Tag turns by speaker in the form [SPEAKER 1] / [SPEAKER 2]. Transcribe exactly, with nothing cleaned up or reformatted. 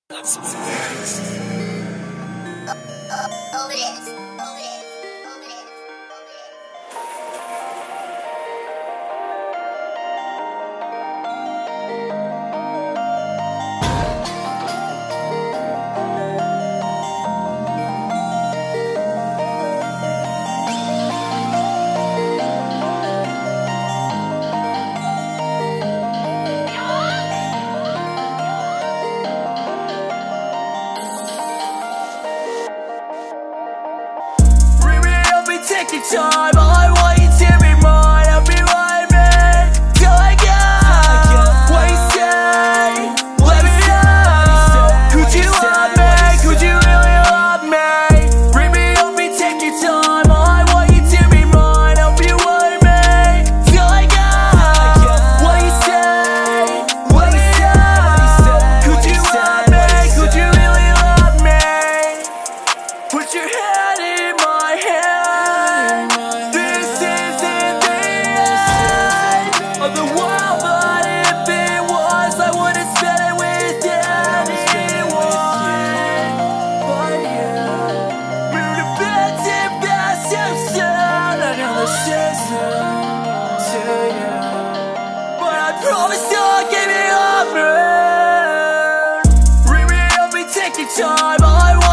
[SPEAKER 1] That's what's next.
[SPEAKER 2] Oh, oh, oh, it is. Oh, it is. Oh, it is.
[SPEAKER 1] Take your time, all I want you to be mine. I'll be right back till I go. What you say? Let me know. Could you love me? Could you really love me? Bring me up and take your time, all I want you to be mine. I'll be right back till I go. What you say? Let me know. Could you love me? Could you really love me? Put your head in my hand. Promise you'll give me up, man. Bring me up and take your time. All I